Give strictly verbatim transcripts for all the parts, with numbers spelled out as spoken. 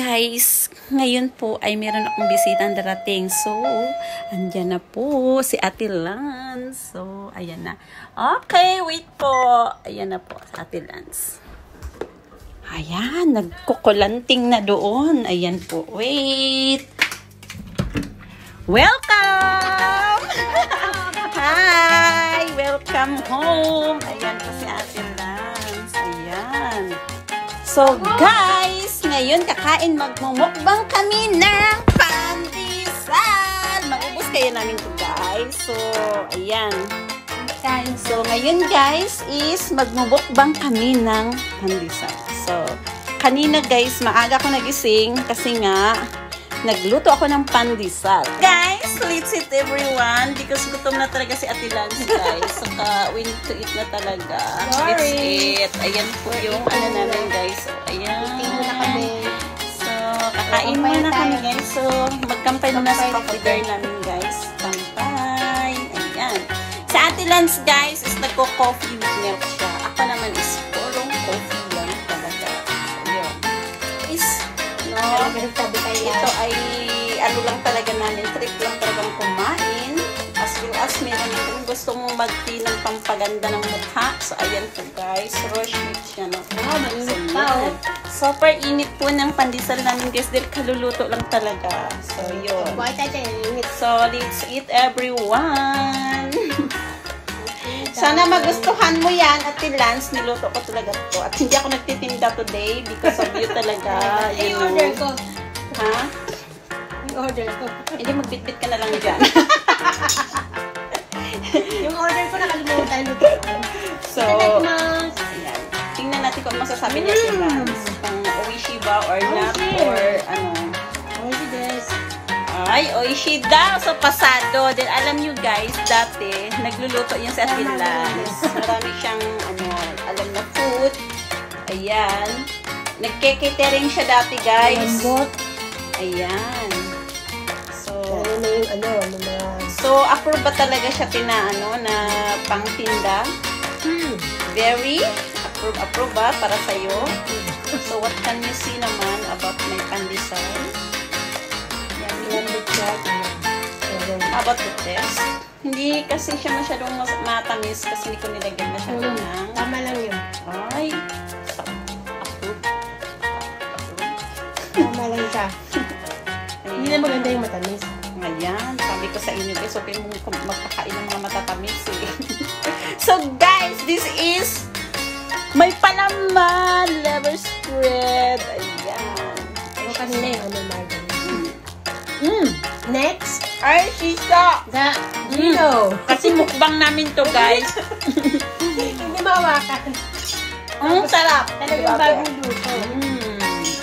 guys, ngayon po ay meron akong bisitang darating. So, andyan na po si Ate Lance. So, ayan na. Okay, wait po. Ayan na po si Ate Lance. Ayan, nagkukulanting na doon. Ayan po, wait. Welcome! Hi! Welcome home! Ayan po si Ate Lance. Ayan. So, guys, ngayon kakain magmumukbang kami ng pandesal. Maubos kayo namin to, guys. So, ayan. So, ngayon, guys, is magmumukbang kami ng pandesal. So, kanina, guys, maaga ko nagising kasi nga, nagluto ako ng pandesal. Guys, let's eat everyone because gutom na talaga si Ate Lance, guys. So, ka, we need to eat na talaga. Let's eat. Ayan po yung ano namin, guys. So, ayan. So, kakain muna kami, guys. So, magkampay muna sa coffee bar namin, guys. Kampay. Ayan. Sa Ate Lance, guys, is nagko-coffee with milk siya. Ako naman is purong coffee lang talaga. So, yun. Is, no, ito ay ano lang talaga namin, trip lang talagang kumain. As well as meron kung gusto mong mag-tea ng pampaganda ng mukha. So, ayan po, guys. Rush it siya, no? Wow, mainit so, pa, oh. Super init po ng pandesal namin, guys. Dahil kaluluto lang talaga. So, yun. So, let's eat everyone. Sana magustuhan mo yan, Ate Lance. Niluto ko talaga to. At hindi ako nagtitinda today because of you talaga. Ay, order ko. Ha? Order ko. Hindi, magbitbit ka na lang dyan. Yung order ko nakalimutan. So, ayan. Tingnan natin kung masasabi niya si Lance. Pang oishi ba or not or ano. Oishi desu. Ay, oishi daw. So, pasado. Then, alam nyo guys, dati, nagluluto yan sa Ate Lance. Marami siyang, ano, alam na food. Ayan. Nagke-catering siya dati, guys. Lambot. Ayan. So, ano na yung, ano, ano na. So, approve ba talaga siya tina, ano, na pangtinda? Hmm. Very approve, approve ba para sa'yo? So, what can you see naman about my pandesal? Lambot siya. How about the test? Hindi kasi siya masyadong matamis kasi hindi ko nilagyan masyadong ng... Tama lang yun. Ay, approve. Tama lang siya. Hindi na maganda yung matamis. Ayan, sabi ko sa inyo guys, okay mo magpakain ng mga matatamis eh. So guys, this is may palaman, liver spread. Ayan. Ay, kanina yung ano, margarine. Mm. Next, Ay, sisa! the Gino. Mm. Kasi mukbang namin to guys. Hindi mawakan. Ang sarap. Talagang bagong luto. Mm.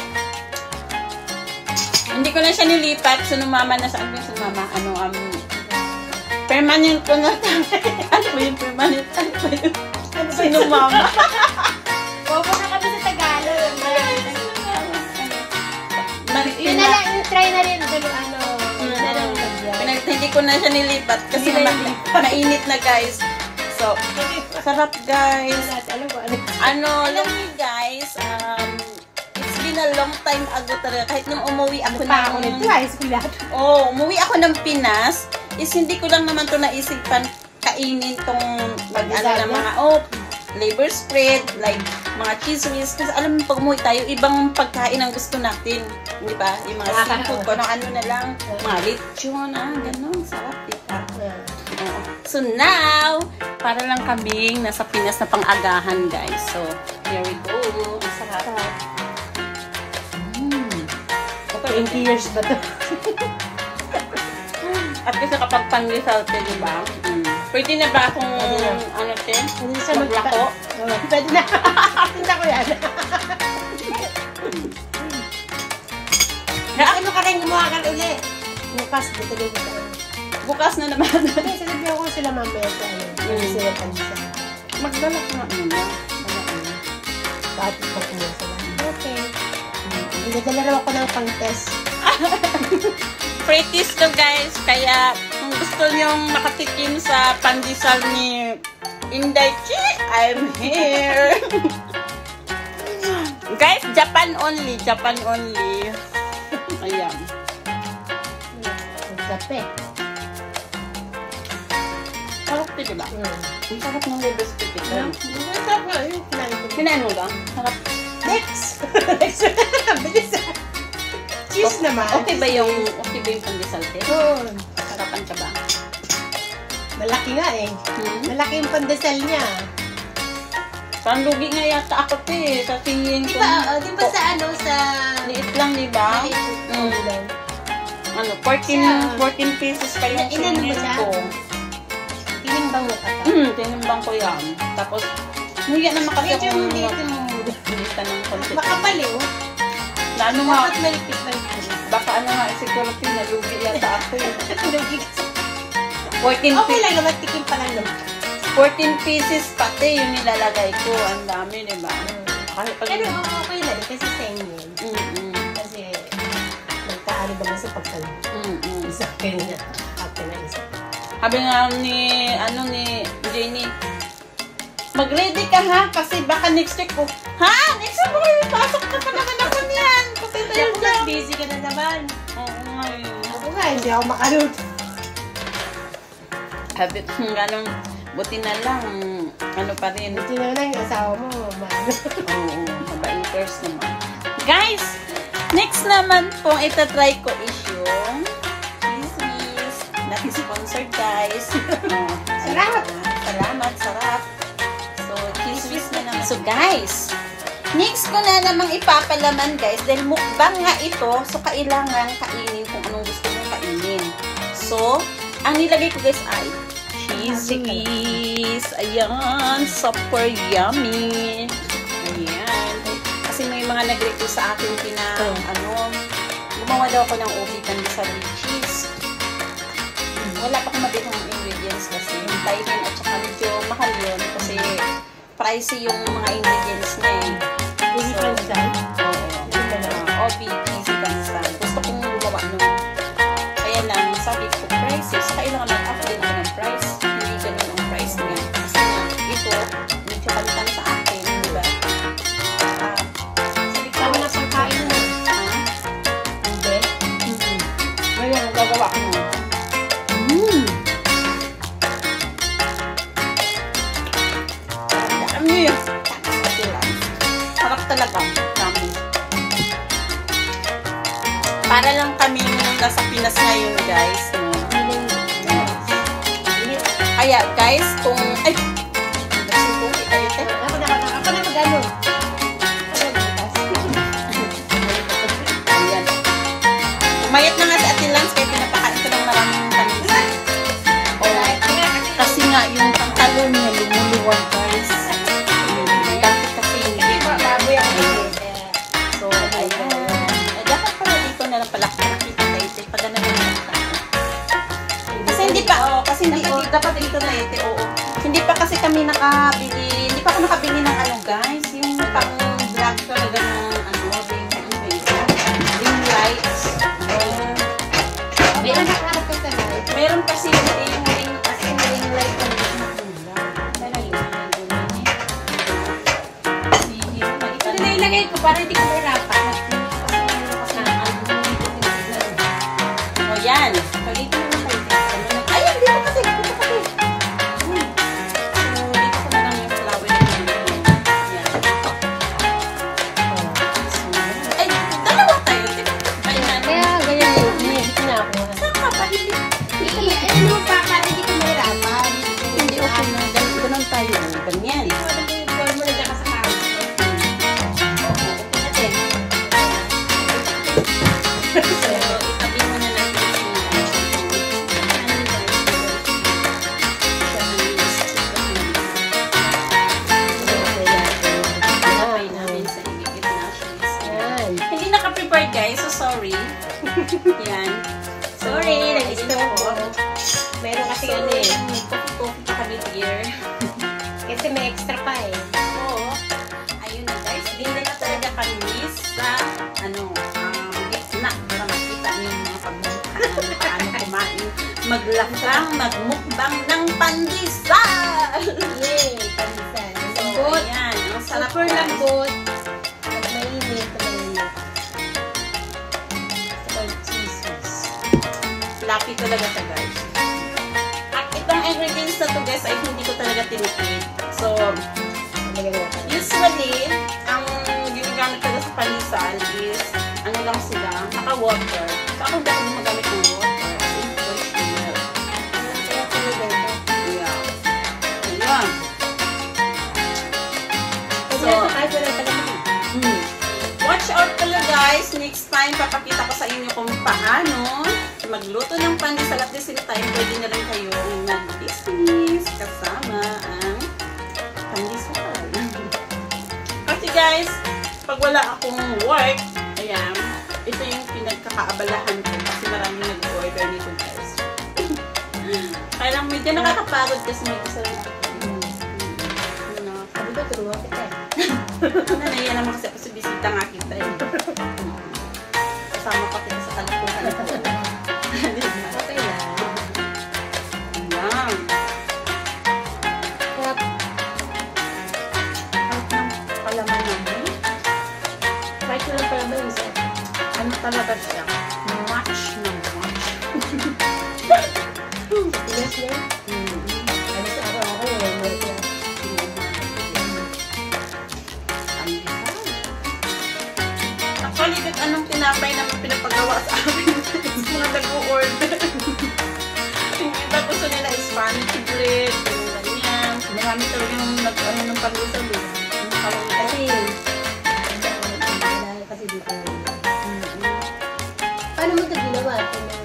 Hindi ko na siya nilipat. So, numama na sa ano yung sumama? Ano, um, permanent ko na. Ano ba yung permanent? Ano ba yung sinumama? Opo na kami sa Tagalog. Yun na Pinag lang, yung try na rin. Ano, ano, yun na lang. pinag hindi ko na siya nilipat kasi ma mainit na guys. So, sarap guys. Ano ba? Ano? Ano, alam niyo guys, um, it's been a long time ago talaga. Kahit nung umuwi ako Pa ako ng... nito, ayos ko lahat. Oh, umuwi ako ng Pinas, is hindi ko lang naman to naisipan kainin tong mag-ano ng mga, oh, liver spread, like mga cheese whiz. Kasi alam mo, pag umuwi tayo, ibang pagkain ang gusto natin. Di ba? Yung mga seafood, kung ano na lang, mga lechon, ah, ganun. Sarap, di ba? Oh. So now, para lang kaming nasa Pinas na pang-agahan, guys. So, here we go. Ang sarap. Mm. twenty years ba to? At kasi kapag pandesal, di ba? Mm. Pwede na ba akong, ano, te? Hindi siya maglako? Oo, pwede na. Tinta ko yan. Ano ka rin gumawa ka uli? Bukas, dito dito. Bukas na naman. Hindi, sasabihan ko sila mamaya sa ano. Hindi sila pandesal. Magdala ko na muna. Bakit pa kumuha sila? Okay. Nagdala raw ako ng pang-test. Pretty to guys. Kaya kung gusto nyong makatikim sa pandesal ni Inday Chi, I'm here. Guys, Japan only. Japan only. Ayan. Ang kape. Sarap ito, diba? Mm. Ang sarap ng liver spaghetti. Ang sarap nga yun. Kinain ko. Kinain mo ba? Sarap. Next! Bilis ah. Cheese naman. Okay ba yung, okay ba yung pandesal, te? Oo. Sarapan ka ba? Malaki nga eh. Hmm? Malaki yung pandesal niya. Parang lugi nga yata ako, te. Sa tingin Di ko. ba, oh, di ba sa ano, sa... Liit lang, di ba? Mm. Mm. Ano, fourteen, Sa- fourteen pesos pa yung Ina- inano mo singin siya? ko. Tinimbang mo ka ta. Hmm, tinimbang ko yan. Tapos, nguya naman kasi Medyo akong hindi ito mo. magpilitan ng konti. Makapaliw. Na ano nga, Dapat malipit lang ito. baka ano nga, siguro pinalugi yata ako eh. Lugi kasi. fourteen, Okay lang naman, tikim pa lang naman. fourteen pieces pati yung nilalagay ko. Ang dami, di ba? Kahit pag... Pero okay na rin kasi same yun. Mm-mm. Kasi nagkaano naman sa pagkal. Mm-mm. Isa kayo na. Ate na isa. Sabi nga ni, ano ni Jenny, mag-ready ka ha, kasi baka next week ko, ha? Next week ko, pasok na pa naman ako niyan. Kasi Kaya tayo kung mas busy ka na naman. Oo nga eh. Ako nga, hindi ako makaroon. Sabi ko, ganun, buti na lang, ano pa rin. Buti na lang yung asawa mo. Man. Oo, mabaiters naman. Guys, next naman pong itatry ko is yung Kismis. Not sponsored, guys. Oh, Sarap! Salamat, sarap. So, Kismis na naman. So, guys, next ko na namang ipapalaman, guys, dahil mukbang nga ito, so kailangan kainin kung anong gusto mong kainin. So, ang nilagay ko, guys, ay cheese. Ayan, super yummy. Ayan. Kasi may mga nag-request sa akin pina, Oh. ano, gumawa daw ako ng ubi pandesal with cheese. Wala pa akong mabili ng ingredients kasi Thailand at saka medyo mahal yun kasi pricey yung mga ingredients niya eh. Hindi pa dyan. Oo. Uh, O B, cheesy pandesal. Gusto kong gumawa nun. Kaya lang, sabi ko, prices, kailangan mag-up din ako ng price. Hindi ganun ang price niya. Kasi nga, ito, medyo kalitan sa akin, di ba? Ah, sabi ko, Tama na pagkain mo. ah, Hindi. mm-hmm. Ngayon, gagawa ko nun. Mmm! Dami! Sarap talaga. Dami. Para lang kami nasa Pinas ngayon, guys. No? Kaya, guys, kung... Ay! Nagsumbong kita yun, te. Ako na, ako na, ako na mag-ano. Ayan. Umayat na nga si Ate Lance kaya pinapakain ko ng maraming panis. Oh, kasi nga, yung pantalon niya lumuluwag, guys. Dati kasi yung Baboy ako. So, ayan. Eh, dapat pala dito na lang pala nakita na ito. Pag ano yung nakita. Kasi hindi pa, oh, kasi hindi, oh, dapat dito na ito, oo. Hindi pa kasi kami nakabili, hindi pa ako nakabili ng ano, guys, yung pang vlog talaga ng, ano, ring, ring lights. Yung, Meron nakaharap ka sa light. meron kasi yung yung ring, kasi yung ring light ng gula. Sana yun, yun, yun, yun. Kasi, yun, Ito na ilagay ko para hindi ko mahirapan. O yan. Pagito na lang kayo. Ayan, dito kasi. Dito kasi. Uy. So, dito ko na lang yung flower na yan. Yan. So, ay, dalawa tayo. Ayan. Kaya ganyan yun. Hindi na ako. Saan ka ba? Hindi. Ano pa, para hindi ko mahirapan. Hindi, okay na. Gan- Ganun tayo. Ganyan. Hindi ko alam kung yung form mo nandiyan ka sa couch. So, itabi mo na natin si ilagay namin sa igigit na cheese. Yan. Hindi naka-prepare, guys. So, sorry. Yan. Sorry, nag-stop ko. Meron kasi ano eh. Coffee pa kami here. Kasi may extra pa eh. So, ayun na, guys. Hindi na talaga kami sa, ano, um, gitna para makita niyo yung mga pagmumukhaan, paano kumain, maglakang, magmukbang ng pandesal! Yay! Pandisan. So, Lambot. ayan. Ang sarap, Super guys. lambot. At mainit na mainit. So, fluffy talaga siya, guys. At itong ingredients na to, guys, ay hindi ko talaga tinipid. So, usually, ang ginagamit talaga sa pandesal is, ano lang sila, naka-water. So, ako dahil gumagamit ng water. Yeah. Ayan. So, hmm. Watch out pala, guys. Next time, papakita ko sa inyo kung paano magluto ng pandesal at the same time, pwede na rin kayong mag-business kasama ang pandesal. Kasi guys, pag wala akong work, ayan, ito yung pinagkakaabalahan ko kasi maraming nag-order nito, guys. Kaya lang medyo nakakapagod kasi may isa lang ako. Ano, sabi ko, turuan kita eh. Ano na yan naman kasi ako sa bisita nga kita eh. Kasama pa kita sa kalakuhan ko. Okay lang. Ayan. Kahit ng palaman namin. Kahit ng palaman isa. Ano talaga siya? Match na match. Yes, yeah. Ano sa araw-araw eh. Actually, kahit anong tinapay naman pinapagawa sa amin. Mga nag-o-order. Yung iba gusto nila is Spanish bread, yung ganyan. Marami talaga yung nag-ano ng pandesal eh. Yung kalong Kasi, kasi dito. Paano mo ito ginawa?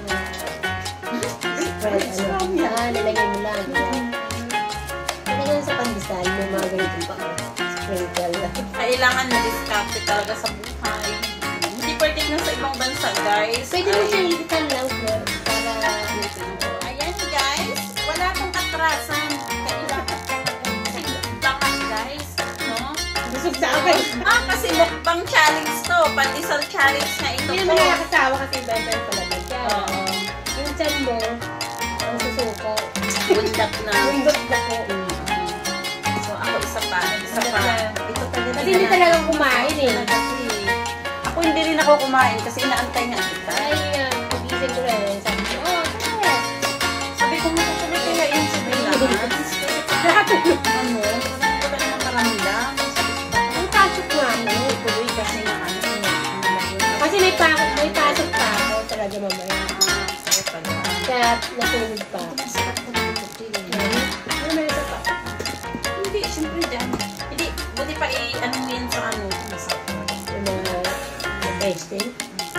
Spread, ano? Saan, nilagay mo lang. Nilagay sa pandesal, may mga ganitong pa. Sprinkle. Kailangan na-discarte talaga sa buhay. Hindi pwede na sa ibang bansa, guys. Pwede mo siya ilitan lang, Flor. Para... Ayan, guys. Wala akong katrasan. Kailangan talaga guys. No? Busog sa akin. Ah, kasi mukbang challenge to. Pandesal challenge na ito Hindi po. naman nakakasawa kasi iba-iba pala na siya. Oo. Yung chan mo, ang susuko. Bundak na. Bundot na po. So, ako isa pa. Isa pa. Ito talaga. Kasi hindi talaga kumain eh. Kasi, ako hindi rin ako kumain kasi inaantay nga kita. Ay, uh, pagising ko rin. Sabi ko, oh, tara. Sabi ko, matutuloy kaya yun sa Bilans. Kasi ano, wala naman karamdam. Ang pasok ko ano. Tuloy kasi na ano. Kasi may, pa may pasok pa ako talaga mamaya. Sakit pala. Kaya nasunod pa. Masakit ko na ito. Ano may isa pa? Hindi, siyempre dyan. Hindi, buti pa i-ano mo yan sa ano. Yung mga tasting.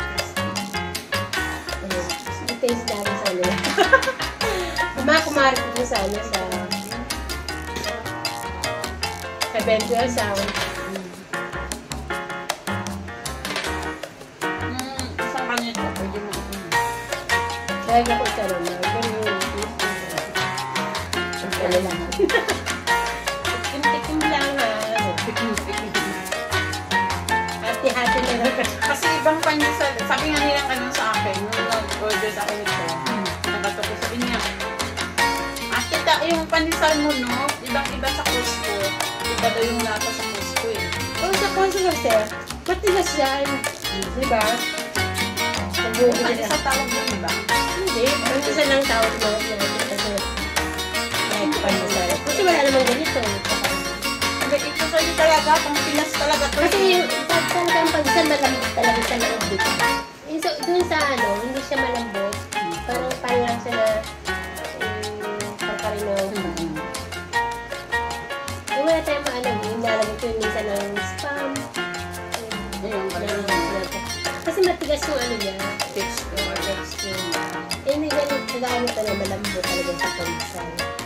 I-taste natin sa ano. Kumakumari ko sa ano sa sa Bentual Sound. Hmm, isang kanito. Pwede mo. Kaya ako sa ano. Ganyan yung ang kaya lang. Tikim-tikim lang ha. Hati-hati na lang. Kasi ibang pandesal, sabi nga nilang ano sa akin, nung nag-order sa akin ito, nagato ko, sabi niya, ah, kita, yung pandesal mo, no, ibang-iba sa Costco. Iba daw yung lata sa Costco eh. Kung sa Costco kasi, matigas yan. Diba? Pag-uwi Pandesal tawag doon, diba? Hindi. Ang isa lang tawag mo. Kasi, like, pandesal. Kasi wala namang ganito. Hindi, ito sa'yo talaga, pang Pinas talaga to. Kasi yung pag talaga ang pandesal, malambot talaga sa loob dito. Yung so, dun sa ano, hindi siya malambot. Parang pan lang siya na um, pagkarino. Hmm. Yung wala tayong maano, yung nalagay ko yung minsan ng spam. Ayun, ganun. Kasi matigas yung ano niya. Texture. Texture. Eh, hindi ganun, nagamit na malambot talaga sa pandesal.